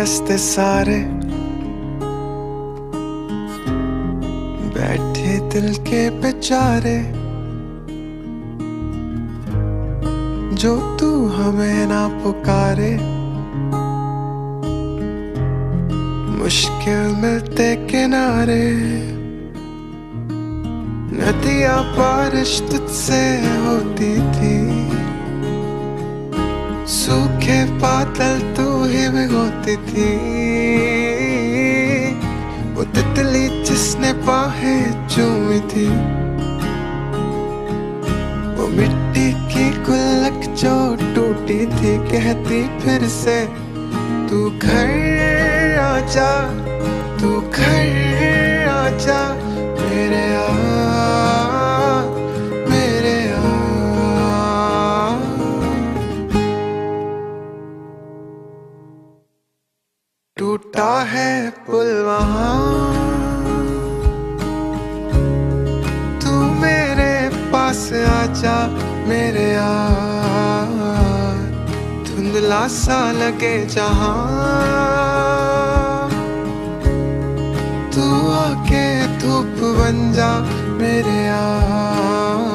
रास्ते सारे बैठे दिल के बेचारे, जो तू हमें ना पुकारे। मुश्किल मिलते किनारे, नदियां बारिश तुझसे होती थी, सूखे बादल तू ही भिगोती थी। वो तितली जिसने बाहें चूमी थी, वो मिट्टी की गुल्लक जो टूटी थी, कहती फिर से तू घर आजा, तू घर आजा मेरे मेरे टूटा है पुल वहाँ, तू मेरे पास आजा मेरे यार। धुंधला सा लगे जहाँ, तू आके धूप बन जा मेरे यार।